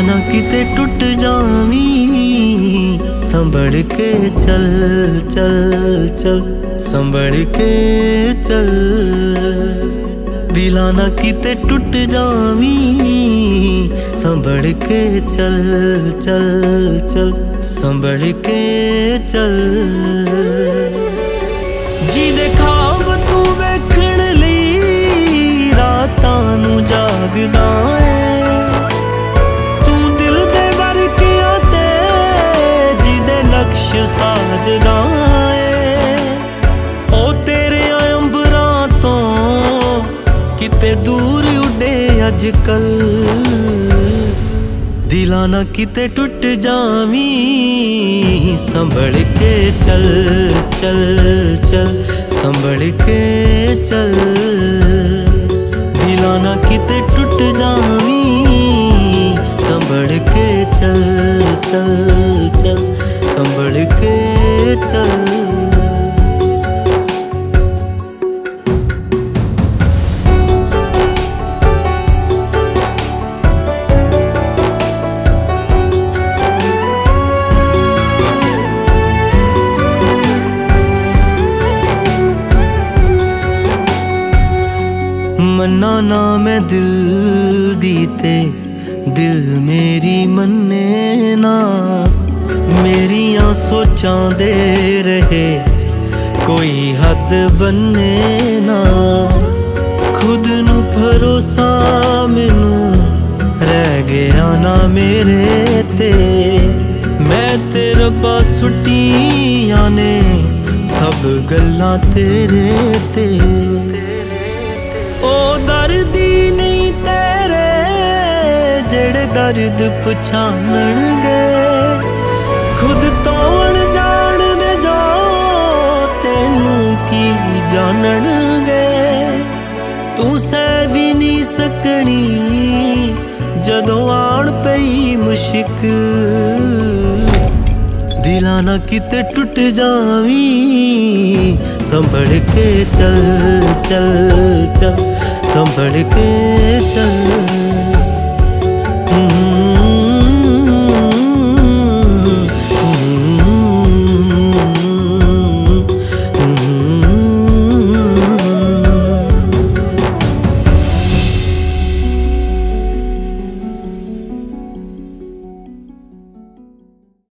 ना किते टुट जावी, संभल के चल चल चल, संभल के चल। दिला ना किते टुट जावी, संभल के चल चल चल, संभल के चल। जी दे ख्वाब तू वेखण लई रातां नू जागदा है, तू दिल दे वरकियां ते जिदे नक्श साजदा है। ओ तेरे अंबरां तो किते दूर उडे अजकल, दिला ना किते टुट जावी, संभल के चल चल चल, संभल के चल। दिला ना किते टुट जावी, संभल के चल चल चल, संभल के चल। मन्ना ना मैं दिल दीते, दिल मेरी मन्ने ना, मेरियां सोचां दे रहे कोई हद बन्ने ना। खुद नू भरोसा मैनू रह गया ना मेरे ते, मैं ते रब्बा सुटियां ने सब गल्लां तेरे ते। ओ दर्दी नहीं तेरे जेड़े दर्द पछाणनगे, खुद तो अनजान जो तेनू की जाननगे। तू सह भी नहीं सकनी जदों आण पई मुश्क, दिला ना किते टुट जावी, संभल के चल चल चल, संभल के चल।